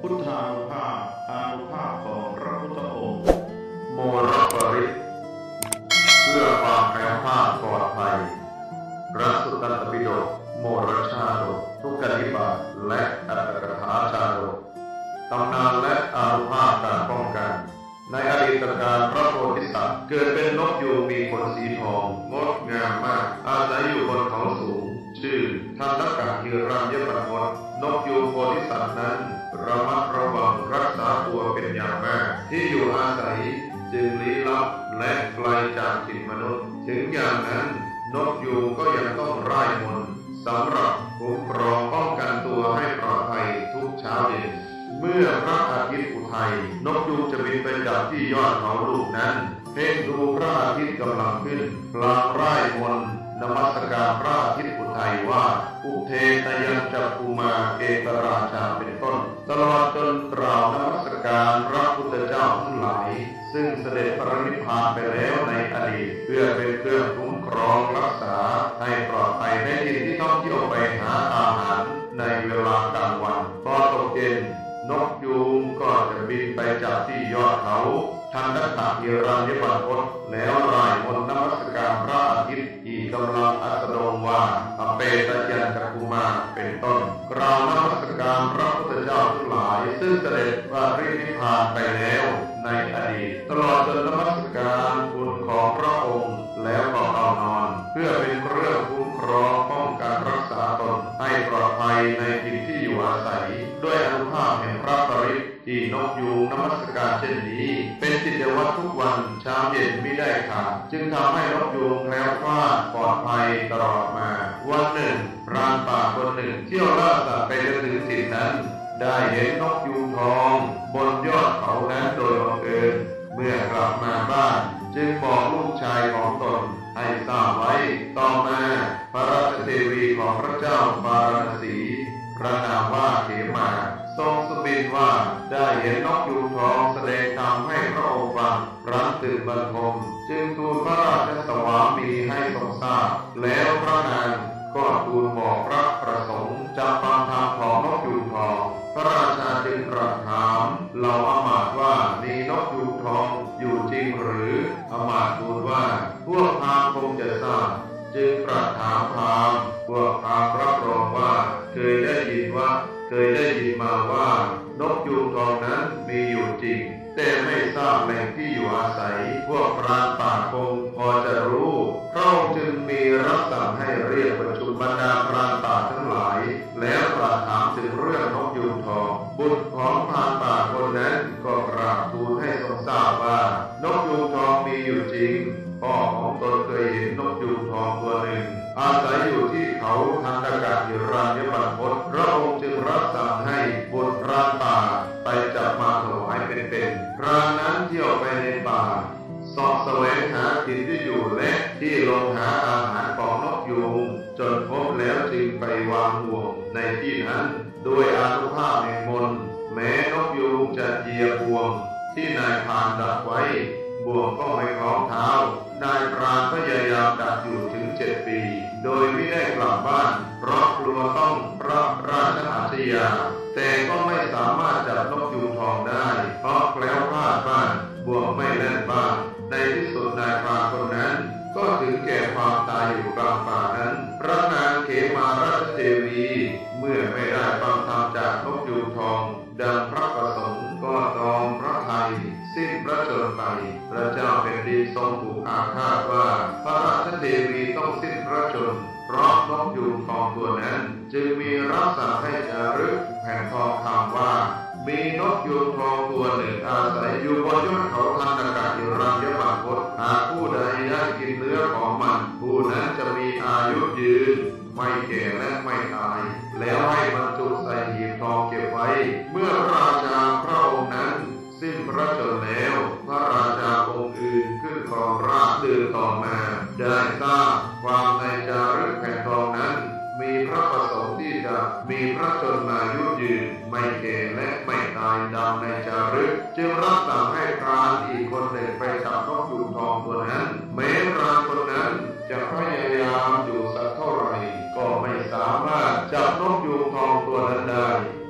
พุทธานุภาพอานุภาพของพระพุทธองค์โมรปริตเพื่อความแคล้วคลาดปลอดภัยพระสุตตันตปิฎกโมรชาดกทุกขนิบาตและอัตถกถาชาดกตำนานและอานุภาพการป้องกันในอดีตการพระโพธิสัตว์เกิดเป็นนกยูงมีขนสีทองงดงามมากอาศัยอยู่บนเขาสูงชื่อทันตกะฮิรัญญปนกนกยูงโพธิสัตว์นั้นระมัดระวังรักษาตัวเป็นอย่างมากที่อยู่อาศัยจึงลี้ลับและไกลจากถิ่นมนุษย์ถึงอย่างนั้นนกยูงก็ยังต้องร่ายมนต์สำหรับคุ้มครองป้องกันตัวให้ปลอดภัยทุกเช้าเย็นเมื่อพระอาทิตย์อุทัยนกยูงจะบินไปจับที่ยอดเขาลูกนั้นเพ่งดูพระอาทิตย์กำลังขึ้นพลางร่ายมนต์นมัสการพระอาทิตย์อุทัยว่าอุเทนยังจักกุมาเกตราชาเป็นต้นตลอดจนกล่าวนมัสการพระพุทธเจ้าทั้งหลายซึ่งเสด็จปรินิพพานไปแล้วในอดีตเพื่อเป็นเครื่องคุ้มครองรักษาให้ปลอดภัยในถิ่นที่ท่องเที่ยวไปหาอาหารในเวลากลางวันพอตกเย็นนกยูงก็จะบินไปจากที่ยอดเขาทันตกะฮิรัญญปนกแล้วร่ายมนต์นมัสการพระอาทิตย์ที่กำลังอัสดงว่าอเปตยัญจกุมารเป็นต้นกล่าวนมัสการพระพุทธเจ้าทั้งหลายซึ่งเสด็จปรินิพพานไปแล้วในอดีตตลอดจนนมัสการคุณของพระองค์แล้วก็เอานอนเพื่อเป็นเครื่องคุ้มครองป้องกันรักษาตนให้ปลอดภัยในถิ่นที่อยู่อาศัยด้วยอานุภาพแห่งพระปริตที่นกยูงนมัสการเช่นนี้เป็นกิจวัตรทุกวันเช้าเย็นไม่ได้ขาดจึงทำให้นกยูงแคล้วคลาดปลอดภัยตลอดมาวันหนึ่งพรานป่าคนหนึ่งเที่ยวล่าสัตว์ไปจนถึงถิ่นนั้นได้เห็นนกยูงทองบนยอดเขานั้นโดยบังเอิญเมื่อกลับมาบ้านจึงบอกลูกชายของตนให้ทราบไว้ต่อมาพระราชเทวีของพระเจ้าปารณสีพระนามว่าเขมาทรงสุบินว่าได้เห็นนกยูงทองแสดงธรรมให้พระองค์ฟังครั้นตื่นบรรทมจึงทูลพระราชสวามีให้ทรงทราบแล้วพระนางก็ทูลบอกพระประสงค์จะฟังธรรมของนกยูงทองพระราชาจึงตรัสถามเหล่าอมาตย์ว่ามีนกยูงทองอยู่จริงหรืออมาตย์ทูลว่าพวกพราหมณ์คงจะทราบจึงตรัสถามพราหมณ์พวกพราหมณ์รับรองว่าเคยได้ยินมาว่านกยูงทองนั้นมีอยู่จริงแต่ไม่ทราบแหล่งที่อยู่อาศัยพวกพรานป่าคงพอจะรู้พระองค์จึงมีรับสั่งให้เรียกประชุมบรรดาพรานป่าทั้งหลายแล้วตรัสถามถึงเรื่องนกยูงทองบุตรของพรานป่าคนนั้นก็กราบทูลให้ทรงทราบว่านกยูงทองมีอยู่จริงพ่อของตนเคยเห็นนกยูงทองตัวหนึ่งอาศัยอยู่ที่เขาทันตกะฮิรัญญปนกพระองค์จึงรับสั่งให้บุตรพรานป่าไปจับมาถวายเป็นพรานนั้นเที่ยวไปในป่าเสาะแสวงหาถิ่นที่อยู่และที่ลงหาอาหารของนกยูงจนพบแล้วจึงไปวางห่วงในที่นั้นด้วยอานุภาพแห่งมนต์แม้นกยูงจะเหยียบห่วงที่นายพรานดักไว้บ่วงก็ไม่คล้องเท้านายพรานพยายามดักอยู่ถึง7 ปีโดยไม่ได้กลับบ้านเพราะกลัวต้องพระราชอาชญาแต่ก็ไม่สามารถจับนกยูงทองได้เพราะแคล้วคลาดบ้างบ่วงไม่แน่นบ้างในที่สุดนายพรานคนนั้นก็ถึงแก่ความตายอยู่กลางป่านั้นพระนางเขมาราชเทวีเมื่อไม่ได้ฟังธรรมจากนกยูงทองดังพระประสงค์ก็ตรอมพระทัยสิ้นพระชนม์ไปพระเจ้าแผ่นดินทรงผูกอาฆาตว่าพระราชเทวีต้องสิ้นพระชนม์เพราะนกยูงทองตัวนั้นจึงมีรับสั่งให้จารึกแผ่นทองคำว่ามีนกยูงทองตัวหนึ่งอาศัยอยู่บนยอดเขาทันตกะฮิรัญญปนกหากผู้ใดได้กินเนื้อของมันผู้นั้นจะมีอายุยืนไม่แก่และไม่ตายแล้วให้บรรจุใส่หีบทองเก็บไว้เมื่อพระราชาพระองค์นั้นสิ้นพระชนม์แล้วพระราชาองค์อื่นขึ้นครองราชย์เดือนต่อมาได้ทราบความในจารึกแผ่นทองนั้นมีพระประสงค์ที่จะมีพระชนมายุยืนไม่แก่และไม่ตายดังในจารึกจึงรับสั่งให้พรานอีกคนหนึ่งไปจับนกยูงทองตัวนั้นแม้พรานคนนั้นจะพยายามอยู่สักเท่าไหร่ก็ไม่สามารถจับนกยูงทองตัวนั้นได้จ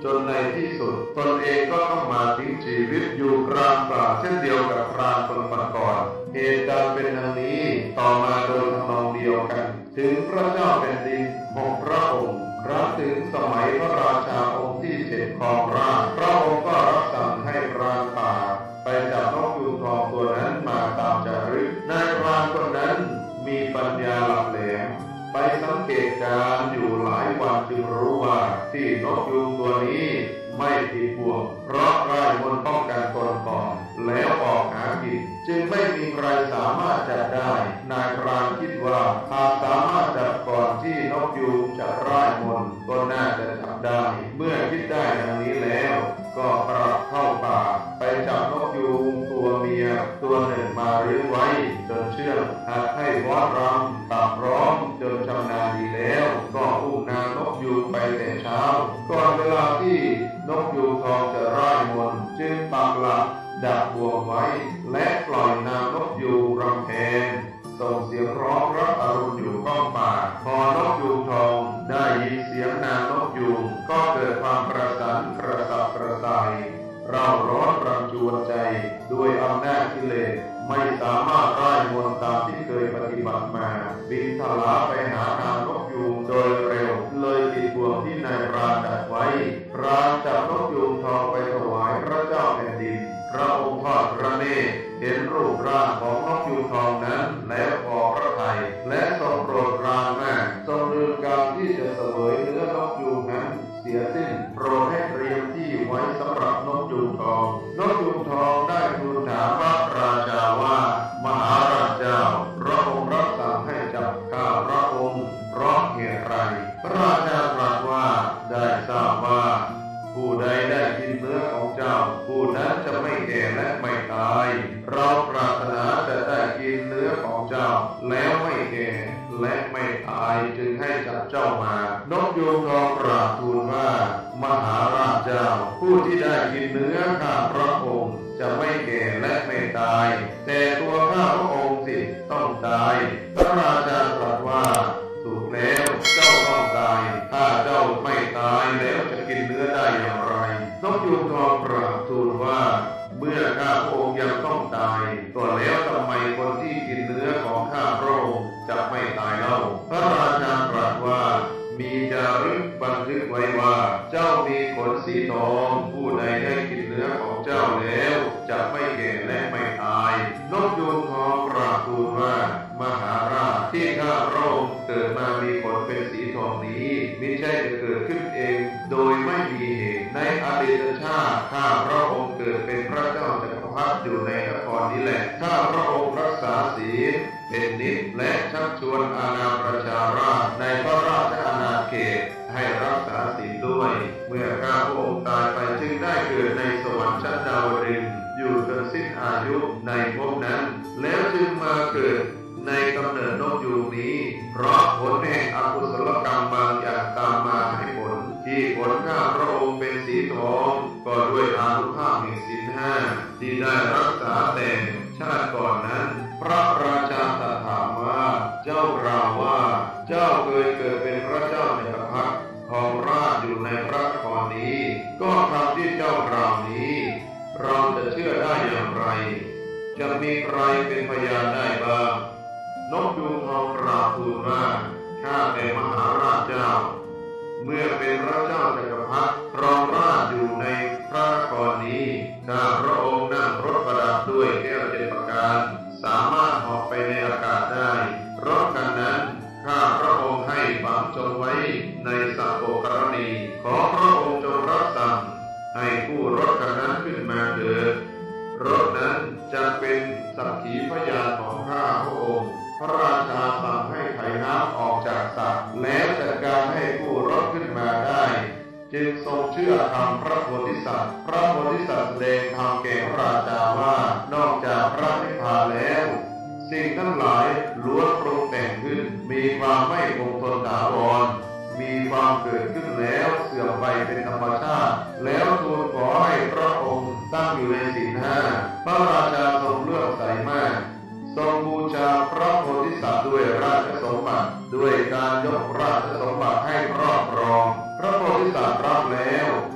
นในที่สุดตนเองก็ต้องมาทิ้งชีวิตอยู่กลางป่าเช่นเดียวกับพรานคนก่อนเหตุการณ์เป็นดังนี้ต่อมาโดยทำนองเดียวกันถึงพระเจ้าแผ่นดิน6 พระองค์ครั้งถึงสมัยพระราชาองค์ที่7ครองราชย์พระองค์ก็รับสั่งให้พรานป่าไปจับนกยูงทองตัวนั้นมาตามจารึกนายพรานคนนั้นมีปัญญาหลักแหลมไปสังเกตการณ์อยู่หลายวันจึงรู้ว่าที่นกยูงตัวนี้ไม่ติดบ่วงเพราะไร้มนต์ป้องกันตนก่อนแล้วออกหากินจึงไม่มีใครสามารถจับได้นายพรานคิดว่าหากสามารถจับก่อนที่นกยูงจะไร้มนต์ก็น่าจะจับได้เมื่อคิดได้ดังนี้แล้วก็กลับเข้าป่าไปจับนกยูงตัวเมียตัวหนึ่งมาเลี้ยงไว้จนเชื่องหัดให้ฟ้อนรำตับร้องจนชำนาญดีแล้วก็อุ้มนางนกยูงไปแต่เช้าก่อนเวลาที่นกยูงทองจะไร้มนต์จึงปักหลักดักบ่วงไว้และปล่อยนางนกยูงรำแพนส่งเสียงร้องรับอรุณอยู่ก้องป่าพอนกยูงทองได้ยินเสียงนางนกยูงก็เกิดความกระสันกระสับกระส่ายเร่าร้อนรันจวนใจด้วยอำนาจกิเลสไม่สามารถไร้มนต์ตามที่เคยปฏิบัติมาบินทลาไปหานางนกยูงโดยเร็วเลยติดบ่วงที่นายพรานดักไว้พรานจับนกยูงทองไปถวายพระเจ้าแผ่นดินพระองค์ทอดพระเนตรเห็นรูปร่างของนกยูงทองนั้นแล้วพอพระทัยและทรงโปรดปรานมากทรงลืมการที่จะเสวยเนื้อนกยูงนั้นเสียสิ้นโปรดให้เตรียมที่ไว้สำหรับนกยูงทองนกยูงทองได้ทูลถามพระราชาว่ามหาราชเจ้าพระองค์รับสั่งให้จับข้าพระองค์เพราะเหตุไรพระราชาตรัสว่าได้ทราบว่าผู้ใดได้กินเนื้อของเจ้าผู้นั้นจะไม่แก่และไม่ตายเราปรารถนาจะได้กินเนื้อของเจ้าแล้วไม่แก่และไม่ตายจึงให้จับเจ้ามานกยูงทองกราบทูลว่ามหาราชเจ้าผู้ที่ได้กินเนื้อข้าพระองค์จะไม่แก่และไม่ตายแต่ตัวข้าพระองค์สิต้องตายพระราชาตรัสว่าถูกแล้วเจ้าต้องตายถ้าเจ้าไม่ตายแล้วจะกินเนื้อได้อย่างไรนกยูงทองกราบทูลว่าเมื่อข้าพระองค์ยังต้องตายก็แล้วทำไมคนที่กินเนื้อของข้าพระองค์จะไม่ตายเล่าพระราชาตรัสว่ามีจารึกบันทึกไว้ว่าเจ้ามีขนสีทองผู้ใดได้กินเนื้อของเจ้าแล้วจะไม่แก่และไม่ตายนกยูงทองกราบทูลว่ามหาราชที่ข้าพระองค์เกิดมามีขนเป็นสีทองนี้มิใช่จะเกิดขึ้นเองโดยไม่มีเหตุในอดีตชาติข้าพระองค์เกิดเป็นพระเจ้าจักรพรรดิอยู่ในนครนี้แหละข้าพระองค์รักษาศีลเป็นนิจและชักชวนอาณาประชาราษฎร์ในพระราชอาณาเขตให้รักษาศีลด้วยเมื่อข้าพระองค์ตายไปจึงได้เกิดในสวรรค์ชั้นดาวดึงส์อยู่จนสิ้นอายุในภพนั้นแล้วจึงมาเกิดในกำเนิดนกยูงนี้เพราะผลแห่งอกุศลกรรมบางอย่างตามมาให้ผลที่ผลข้าพระองค์เป็นสีทองก็ด้วยอานุภาพแห่งศีล5ที่ได้รักษาแต่ชาติก่อนนั้นพระราชาตรัสถามว่าเจ้ากล่าวว่าเจ้าเคยเกิดเป็นพระเจ้าจักรพรรดิครองราชย์อยู่ในพระนครนี้ก็คำที่เจ้ากล่าวนี้เราจะเชื่อได้อย่างไรจะมีใครเป็นพยานได้บ้างนกยูงทองกราบทูลว่าข้าแต่มหาราชเจ้าเมื่อเป็นพระเจ้าจักรพรรดิครองราชย์อยู่ในพระนครนี้ข้าพระองค์นั่งรถประดับด้วยแก้ว7 ประการสามารถเหาะไปในอากาศได้รถคันนั้นข้าพระองค์ให้ฝังจงไว้ในสระโบกรณีขอพระองค์จงรับสั่งให้ผู้รถคันนั้นขึ้นมาเถิดรถนั้นจะเป็นสักขีพยานของข้าพระองค์พระราชาสั่งให้ไถน้ำออกจากสระแล้วจัดการให้ผู้รถขึ้นมาได้จึงทรงเชื่อธรรมพระโพธิสัตว์พระโพธิสัตว์แสดงธรรมแก่พระราชาว่านอกจากพระนิพพานแล้วสิ่งทั้งหลายล้วนปรุงแต่งขึ้นมีความไม่คงทนถาวรมีความเกิดขึ้นแล้วเสื่อมไปเป็นธรรมชาติแล้วทูลขอให้พระองค์ตั้งอยู่ในศีล5พระราชาทรงเลื่อมใสมากทรงบูชาพระโพธิสัตว์ด้วยราชสมบัติด้วยการยกราชสมบัติให้ครอบครองพระโพธิสัตว์รับแล้วก็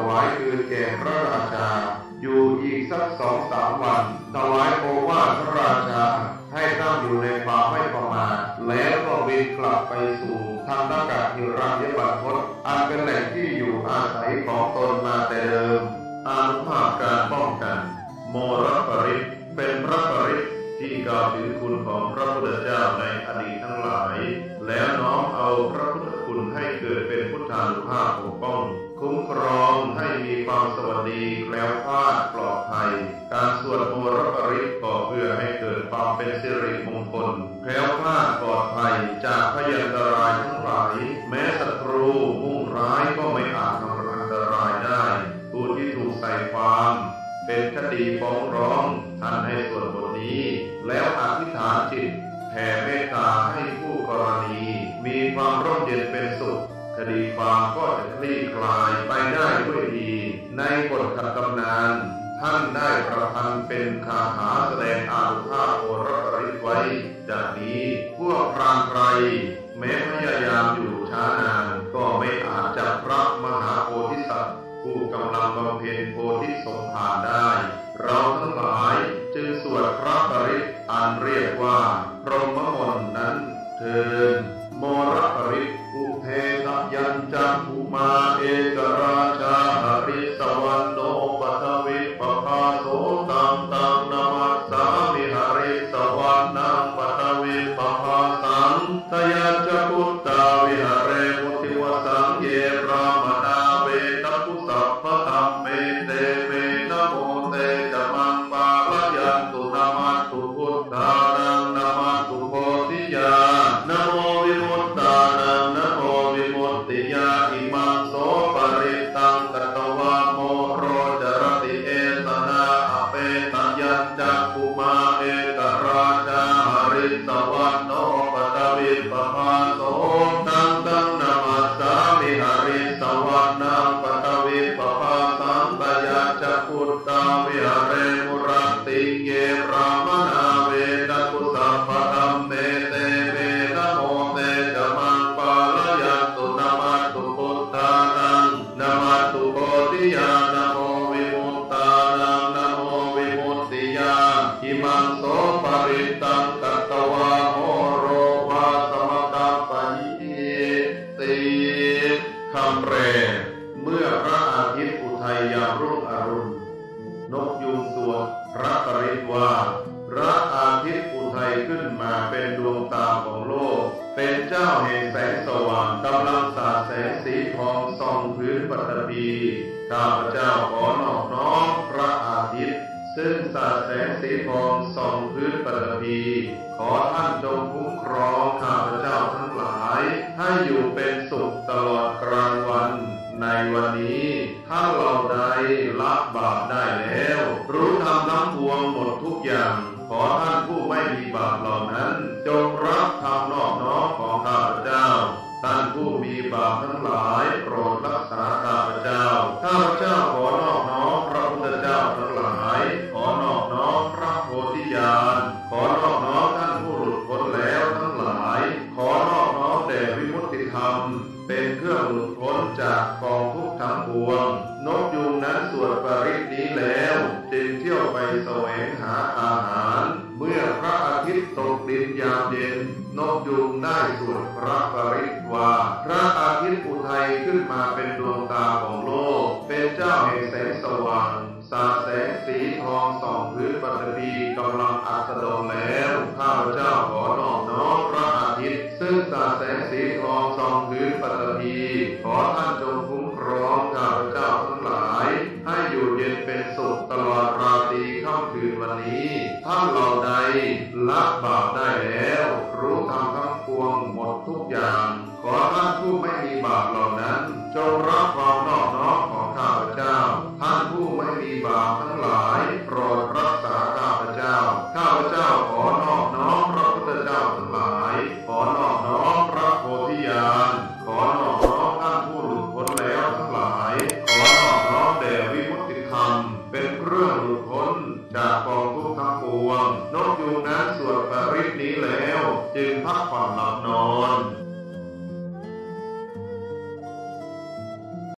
วายคืนแก่พระราชาอยู่อีกสัก2-3 วันถวายโอวาทพระราชาให้ตั้งอยู่ในความไม่ประมาทแล้วก็บินกลับไปสู่ทางนักการฮิรัญญบรรพตอันเป็นแหล่งที่อยู่อาศัยของตนมาแต่เดิมอานุภาพการป้องกันโมรปริตเป็นพระปริตที่กล่าวถึงคุณของพระพุทธเจ้าในอดีตทั้งหลายแล้วน้อมเอาพระพุทธคุณให้เกิดเป็นพุทธานุภาพปกป้องคุ้มครองให้มีความสวัสดีแคล้วคลาดปลอดภัยการสวดโมรปริตก็เพื่อให้เกิดความเป็นสิริมงคลแคล้วคลาดปลอดภัยจากพยันตรายทั้งหลายแม้ศัตรูมุ่งร้ายก็ไม่อาจทำอันตรายได้ผู้ที่ถูกใส่ความเป็นคดีฟ้องร้องท่านให้สวดบทนี้แล้วอธิษฐานจิตแผ่เมตตาให้ผู้กรณีมีความร่มเย็นเป็นสุขคดีความก็จะคลี่คลายไปได้ด้วยดีในบทขัดตำนานท่านได้ประพันธ์เป็นคาถาแสดงอานุภาพโอรปริตไว้จากนี้พวกพรานไพรแม้พยายามอยู่ช้านานก็ไม่อาจจับพระมหาโพธิสัตว์ผู้กำลังบำเพ็ญโพธิสมภารได้เราทั้งหลายจึงสวดพระปริตอันเรียกว่าพรหมมนต์นั้นเถิดโมรปริตอุเททยัญจักขุมาเอกราชาหริสวรรณโนปัทวิปภาโสตังตังนามัสสามิหริสวรรณังปัทวิปภาสังทยัญจักขุตาวิหเรมุติวสังเยพรามนาเวทัพพุสัพพะธัมเมเตเมนะโมเตจะมังปาลยันตุนามัสสุพุทธานังนามัสสุโพธิยานะโมวิมุตตานังนะโมวิมุตติยาอิมังโสปริตังกัตตวะโมโรจรติเอสนาอเปตยัญจักขุมาเอกราชาหริสวรรณโนปัทวิปภาโสตังตังนามัสสามิหริสวรรณังปัทวิปภาสังตยัญจักขุตาวิหเรมุรติเยพรามนาเวทัพพุสัพพะธัมเมเตเมนะโมเตจะมังปาลยันตุนามัสสุพุทธานังนามัสสุโพธิยานะโมวิมุตตานังนะโมวิมุตติยาอิมังโสปริตังกัตตวะโมโรวาสมกัปปะหิติคำแปลเมื่อพระอาทิตย์อุทัยยามรุ่งอรุณนกยูงสวดพระปริตว่าพระอาทิตย์อุทัยขึ้นมาเป็นดวงตาของโลกเป็นเจ้าแห่งแสงสว่างกำลังสาดแสงสีทองส่องพื้นปฐพีข้าพเจ้าขอนอบน้อมพระอาทิตย์ซึ่งสาดแสงสีทองส่องพื้นปฐพีขอท่านจงคุ้มครองข้าพเจ้าทั้งหลายให้อยู่เป็นสุขตลอดกลางวันในวันนี้ท่านเหล่าใดละบาปได้แล้วรู้ธรรมทั้งปวงหมดทุกอย่างขอท่านผู้ไม่มีบาปเหล่านั้นจงรับธรรมนอบน้อมของข้าพเจ้าท่านผู้มีบาปทั้งหลายโปรดรักษาข้าพเจ้าข้าพเจ้าขอนอบน้อมพระพุทธเจ้าทั้งหลายขอนอบน้อมพระโพธิญาณขอนอบน้อมท่านผู้หลุดพ้นแล้วทั้งหลายขอนอบน้อมแด่วิมุตติธรรมเป็นเครื่องหลุดพ้นจากกองทุกข์ทั้งปวงนกยูงนั้นสวดปริตนี้แล้วจึงเที่ยวไปแสวงหาอาหารเมื่อพระอาทิตย์ตกดินยามเย็นนกยูงได้สวดพระปริตว่าพระอาทิตย์อุทัยขึ้นมาเป็นดวงตาของโลกเป็นเจ้าแห่งแสงสว่างสาดแสงสีทองส่องพื้นปฐพี